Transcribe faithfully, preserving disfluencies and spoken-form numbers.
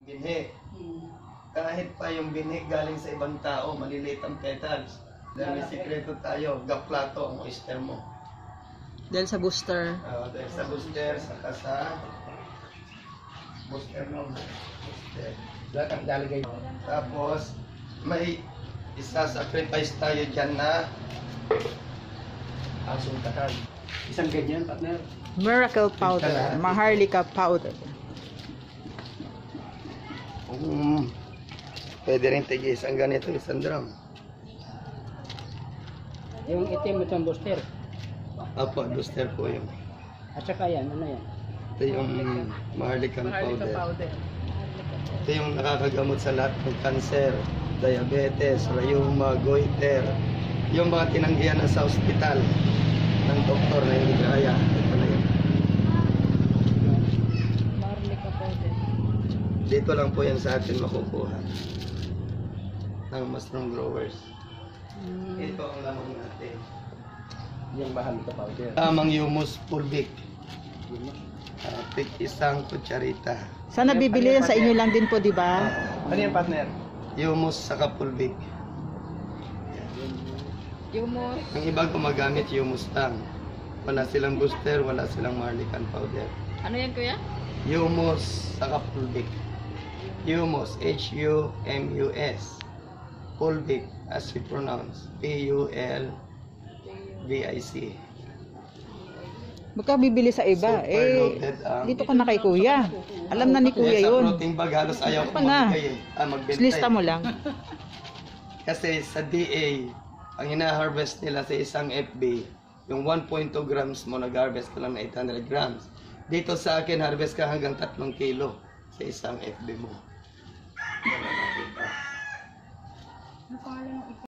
binhi. Kahit pa yung binhi galing sa ibang tao, maliliit ang petals. Dahil may sikreto tayo, gaplato ang oyster mo. Dahil sa booster. Uh, dahil sa booster, saka sa booster no. Booster. Lalagay. Tapos, may isa-sacrifice tayo dyan na Asungkahan. Isang ganyan, partner. Miracle powder. Maharlika powder. Um, pwede rin tigil isang ganito, isang drum. Yung itim itong booster. Apo, booster po yung. At saka yan, ano yan? Ito yung Maharlikan powder. powder. Ito yung nakakagamot sa lahat ng cancer, diabetes, rheuma, goiter. Yung mga tinanggihan na sa ospital ng doktor na hindi kaya. Ito na yun. Maharlika powder. Dito lang po yan sa atin makukuha ng mushroom growers. Mm. Ito ang lamang natin. Yung Maharlika powder. Lamang humus pulbic. Uh, pick isang kutsarita. Sana bibili yan sa inyo lang din po, di ba? Ano yan, partner? Humus saka pulbic. Humus. Ang iba gumagamit humus lang. Wala silang booster, wala silang Maharlikan powder. Ano yan, kuya? Humus saka pulbic. Humus, H U M U S. Pulbic, as we pronounce, P U L B I C. Baka bibili sa iba. Super Eh, loaded ang- dito ka na kay kuya. Alam na ni kuya Sa yun. protein bag, halos ayaw ko Pa na. magbigay eh. Ah, magbenta Lista eh. mo lang. Kasi sa D A, ang ina-harvest nila sa isang F B, yung one point two grams mo, nag-harvest ka lang na eight hundred grams. Dito sa akin, harvest ka hanggang tatlong kilo sa isang F B mo.